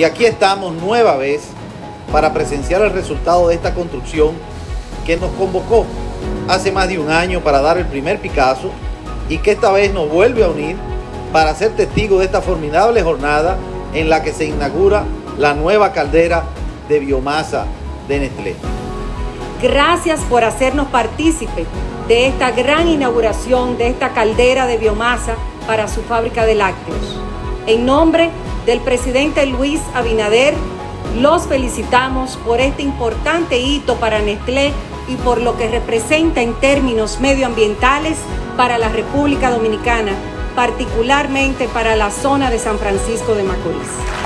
Y aquí estamos nueva vez para presenciar el resultado de esta construcción que nos convocó hace más de un año para dar el primer Picasso y que esta vez nos vuelve a unir para ser testigos de esta formidable jornada en la que se inaugura la nueva caldera de biomasa de Nestlé. Gracias por hacernos partícipe de esta gran inauguración de esta caldera de biomasa para su fábrica de lácteos. En nombre del presidente Luis Abinader, los felicitamos por este importante hito para Nestlé y por lo que representa en términos medioambientales para la República Dominicana, particularmente para la zona de San Francisco de Macorís.